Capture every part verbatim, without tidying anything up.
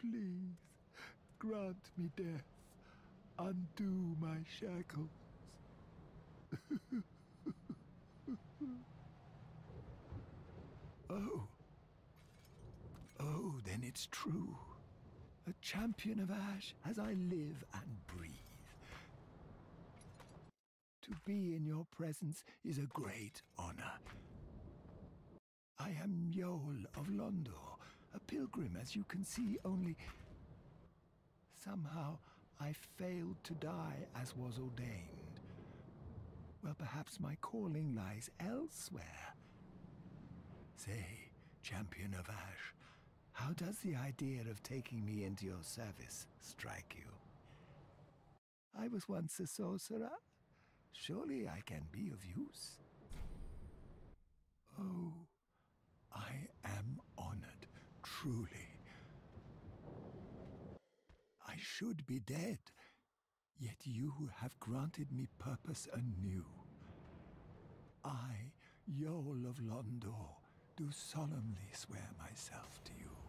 Please, grant me death. Undo my shackles. Oh. Oh, then it's true. A champion of Ash as I live and breathe. To be in your presence is a great honor. I am Yol of Londor, a pilgrim, as you can see, only somehow I failed to die as was ordained. Well, perhaps my calling lies elsewhere. Say, champion of Ash, how does the idea of taking me into your service strike you? I was once a sorcerer. Surely I can be of use. Oh, I am honored, truly. I should be dead, yet you have granted me purpose anew. I, Yol of Londor, do solemnly swear myself to you.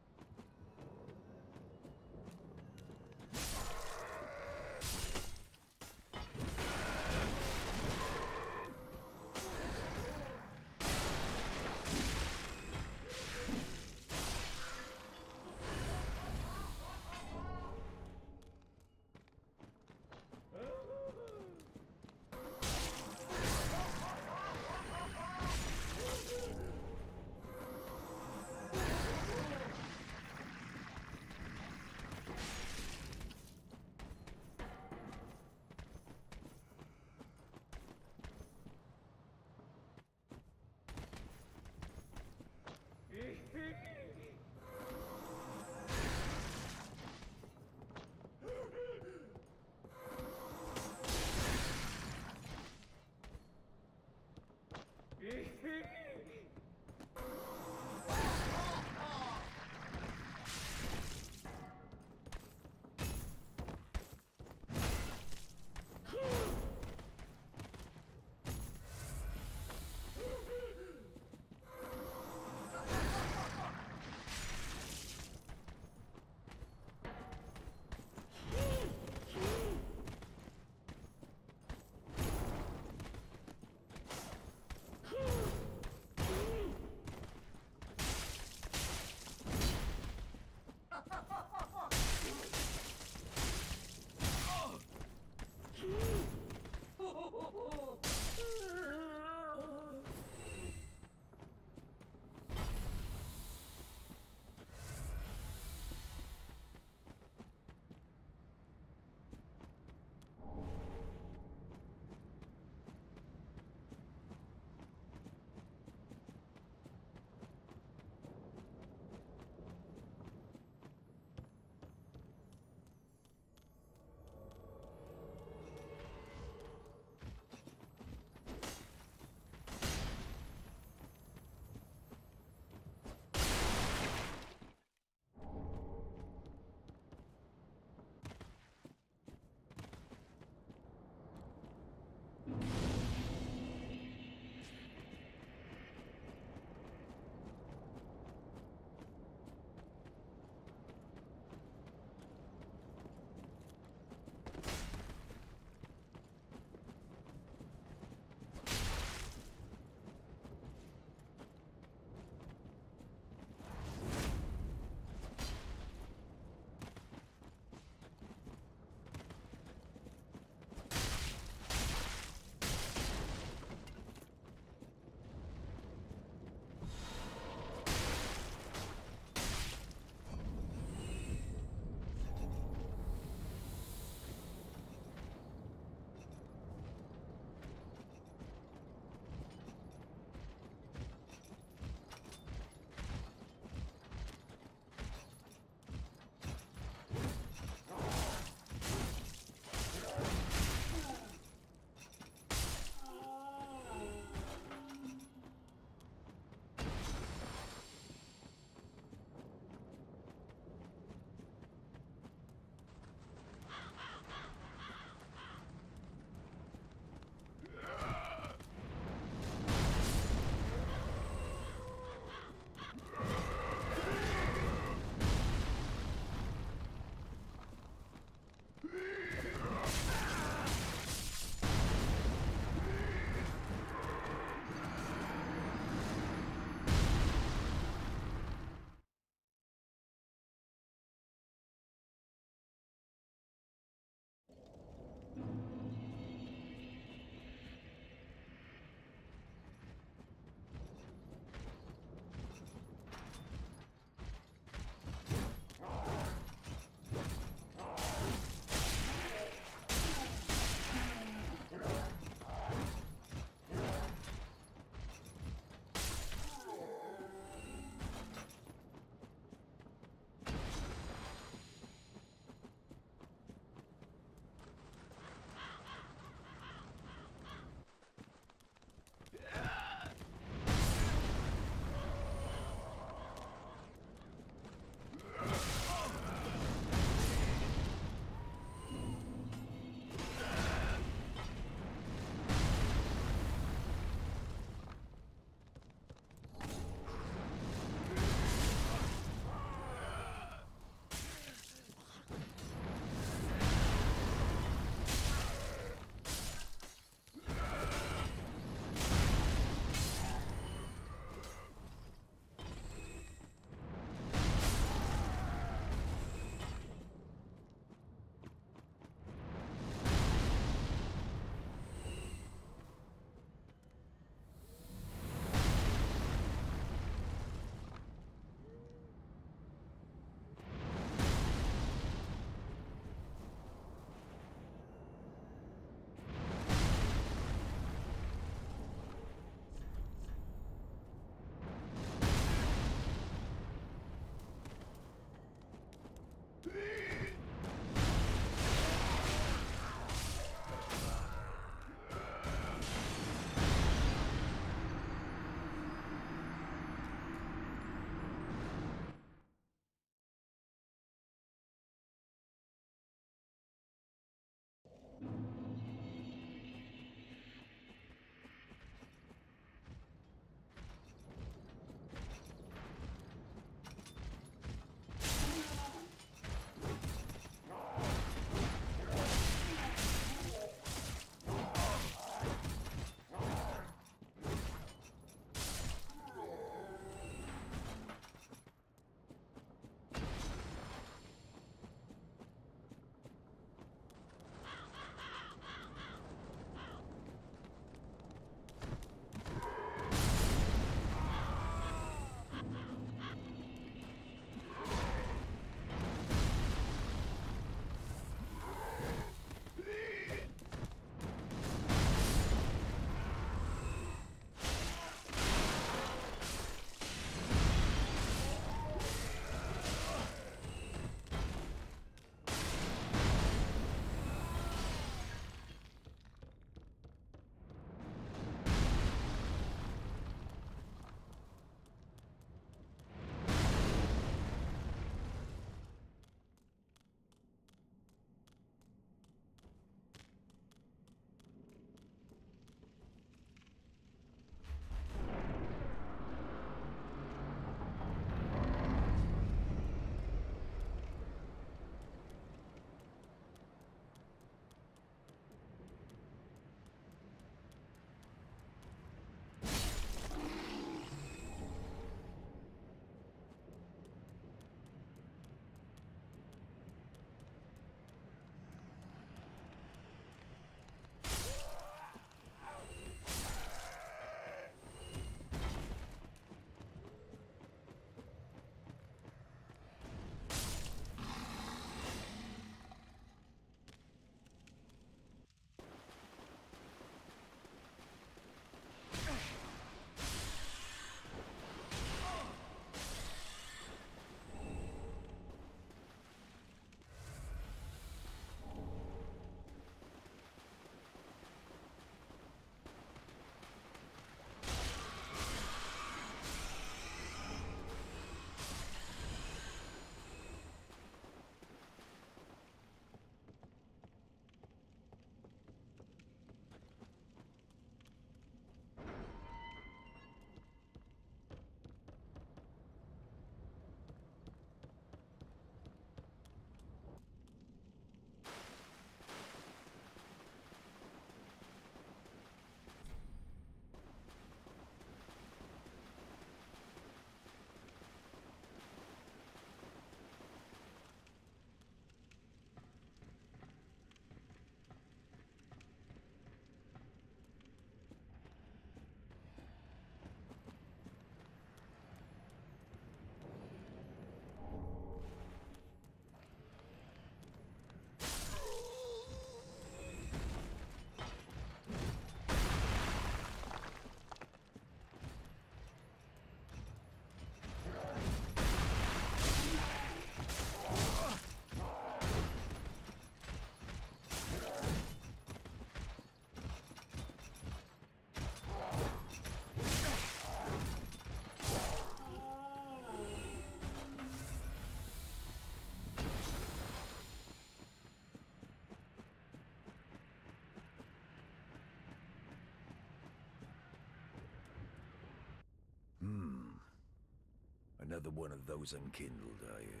another one of those unkindled, are you?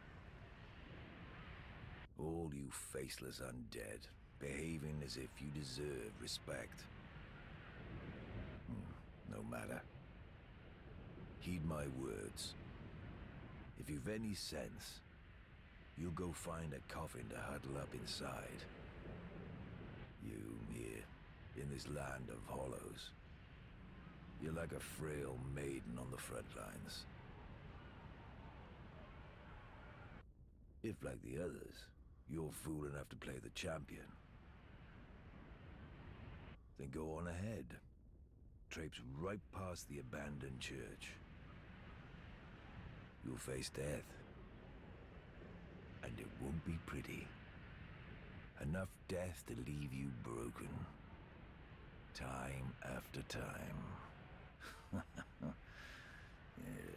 All you faceless undead, behaving as if you deserve respect. Hmm, no matter. Heed my words. If you've any sense, you'll go find a coffin to huddle up inside. You, here, in this land of hollows. You're like a frail maiden on the front lines. If, like the others, you're fool enough to play the champion, then go on ahead. Traipse right past the abandoned church. You'll face death. And it won't be pretty. Enough death to leave you broken. Time after time. Yeah.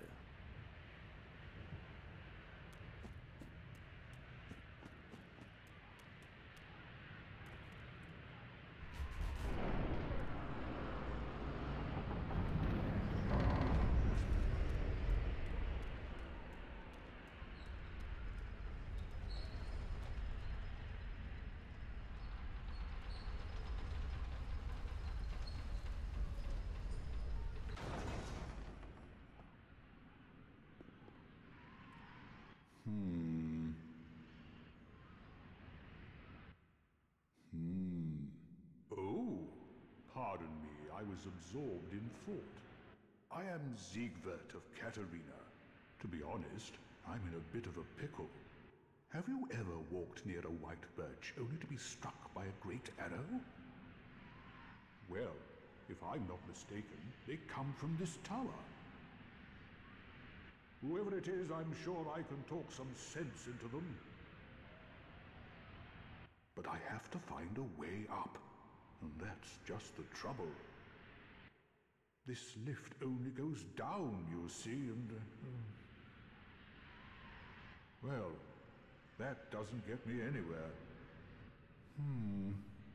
Hmm. Hmm. Oh, pardon me, I was absorbed in thought. I am Siegwart of Katarina. To be honest, I'm in a bit of a pickle. Have you ever walked near a white birch only to be struck by a great arrow? Well, if I'm not mistaken, they come from this tower. Whoever it is, I'm sure I can talk some sense into them. But I have to find a way up, and that's just the trouble. This lift only goes down, you see, and... Uh, well, that doesn't get me anywhere. Hmm...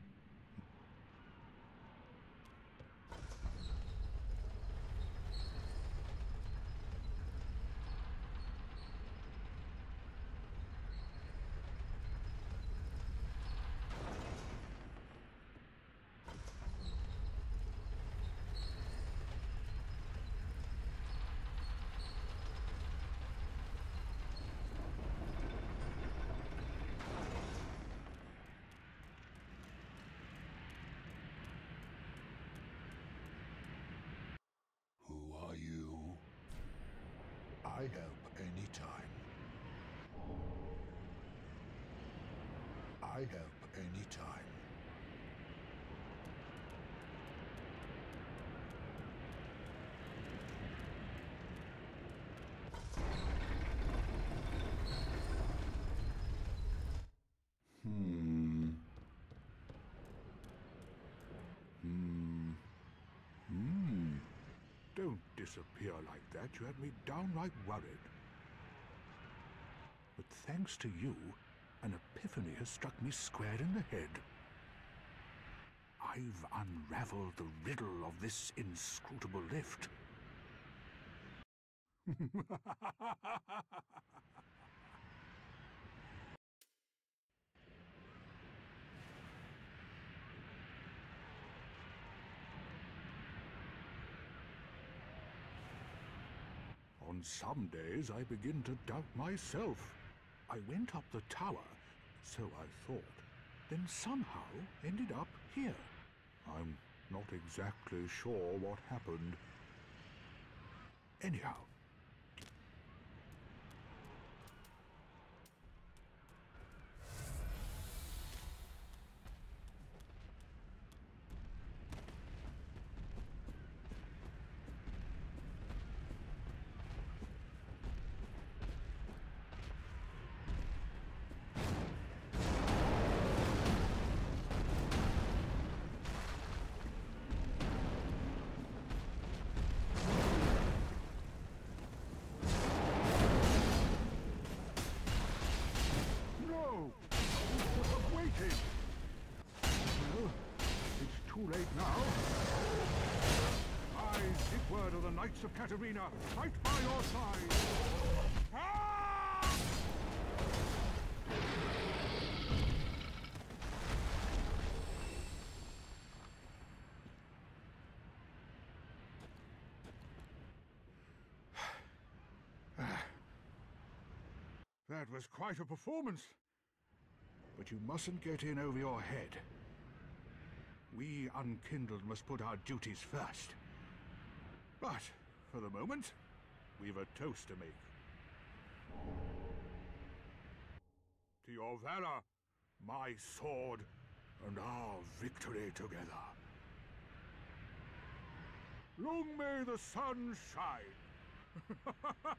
I help any time. I help any time. Hmm... Hmm... Hmm... Don't disappear like that. You had me downright worried. But thanks to you, an epiphany has struck me square in the head. I've unraveled the riddle of this inscrutable lift. On some days I begin to doubt myself. I went up the tower, so I thought, then somehow ended up here. I'm not exactly sure what happened. Anyhow, too late now. I, Siegwart of the Knights of Katarina, fight by your side! Ah! That was quite a performance. But you mustn't get in over your head. We Unkindled must put our duties first. But, for the moment, we've a toast to make. To your valor, my sword, and our victory together. Long may the sun shine!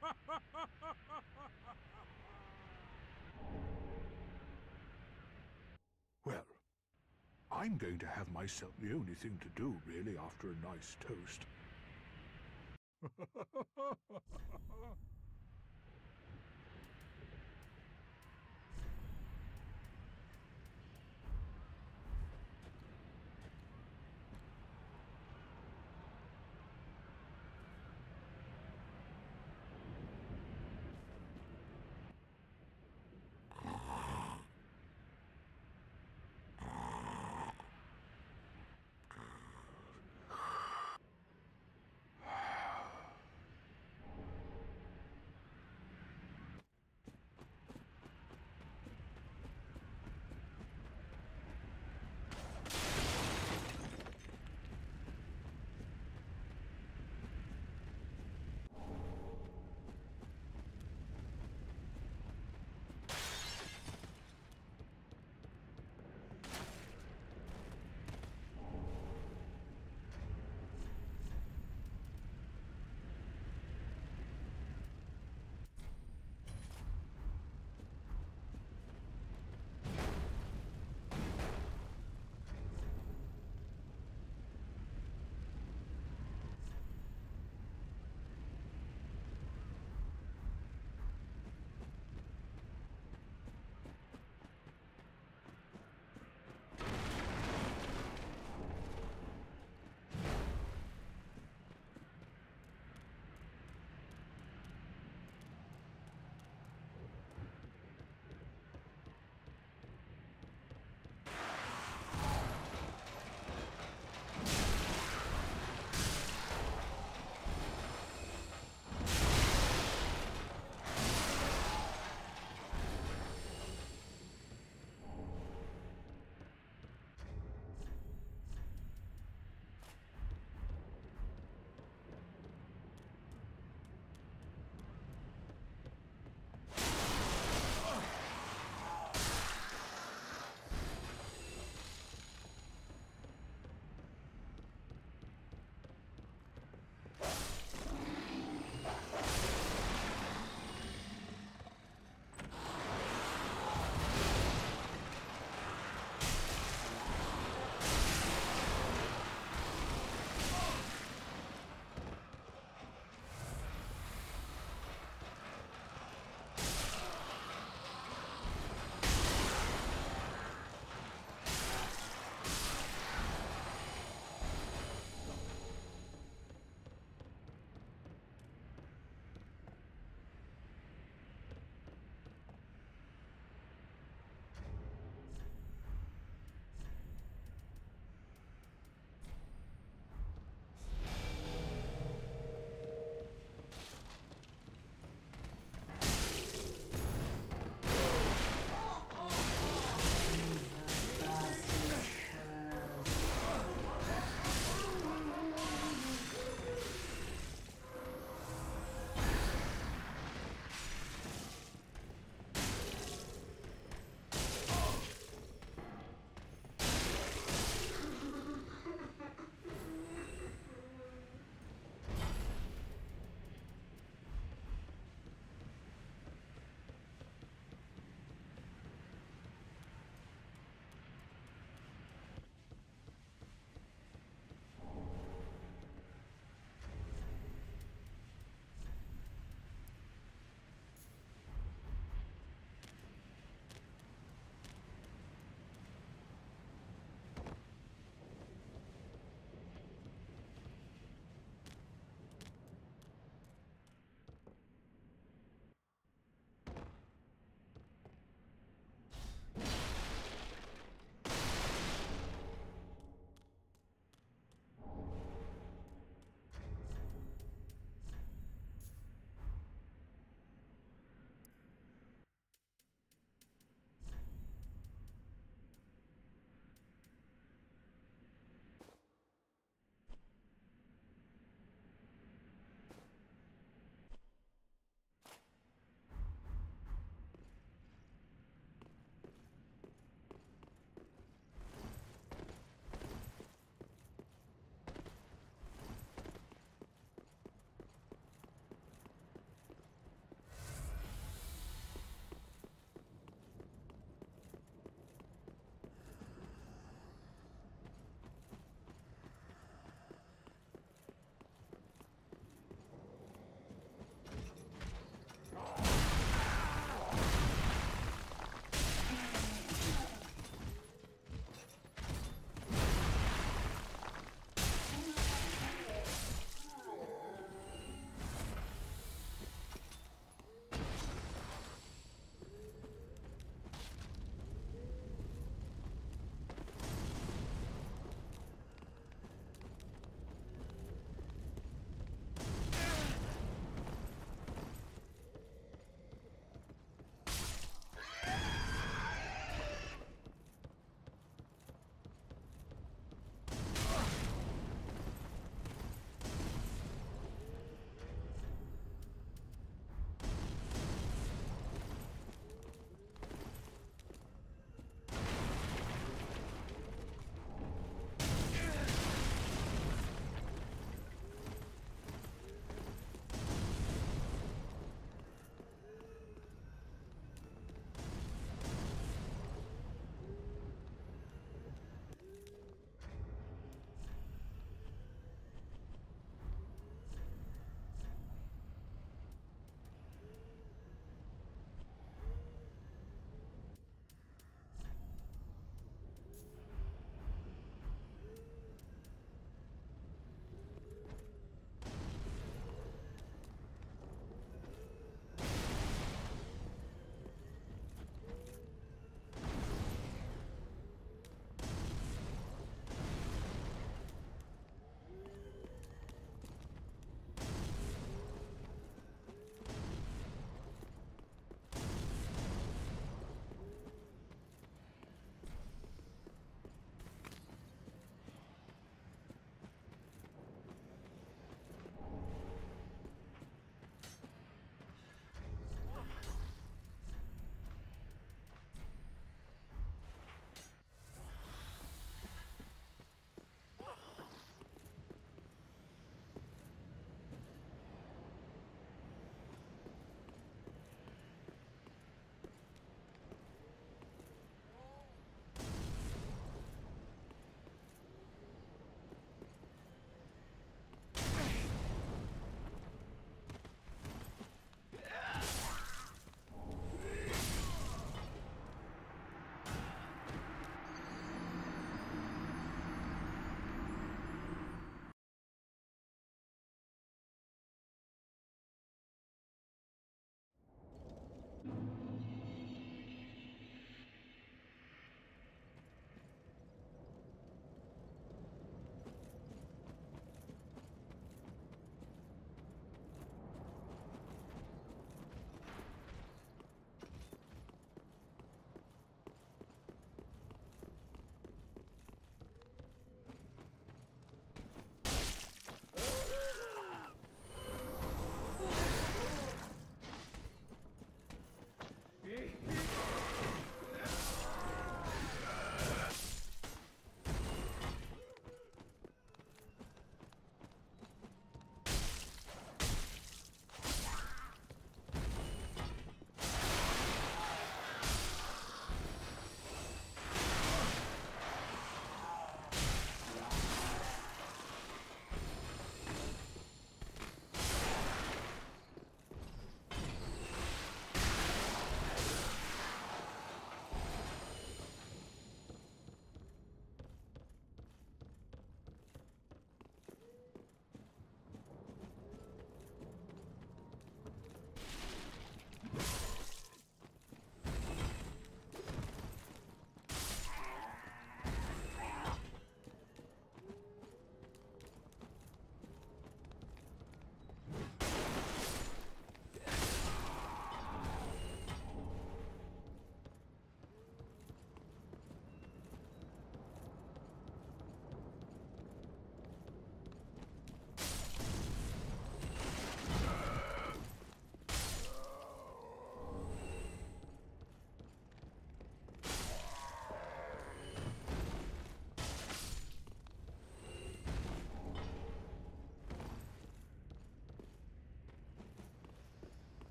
Well, I'm going to have myself the only thing to do, really, after a nice toast.